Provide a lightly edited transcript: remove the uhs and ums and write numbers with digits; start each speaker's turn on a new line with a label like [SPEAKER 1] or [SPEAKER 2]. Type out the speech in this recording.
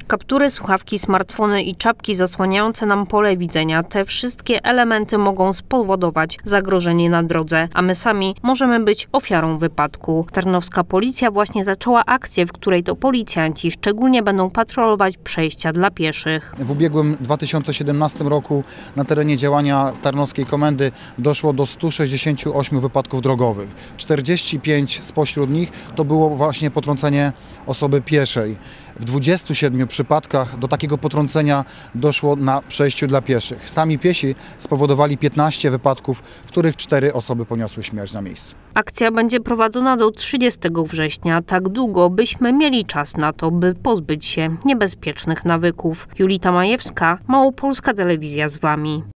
[SPEAKER 1] Kaptury, słuchawki, smartfony i czapki zasłaniające nam pole widzenia. Te wszystkie elementy mogą spowodować zagrożenie na drodze, a my sami możemy być ofiarą wypadku. Tarnowska policja właśnie zaczęła akcję, w której to policjanci szczególnie będą patrolować przejścia dla pieszych.
[SPEAKER 2] W ubiegłym 2017 roku na terenie działania Tarnowskiej Komendy doszło do 168 wypadków drogowych. 45 spośród nich to było właśnie potrącenie osoby pieszej. W 27 przypadkach do takiego potrącenia doszło na przejściu dla pieszych. Sami piesi spowodowali 15 wypadków, w których 4 osoby poniosły śmierć na miejscu.
[SPEAKER 1] Akcja będzie prowadzona do 30 września, tak długo, byśmy mieli czas na to, by pozbyć się niebezpiecznych nawyków. Julita Majewska, Małopolska Telewizja z Wami.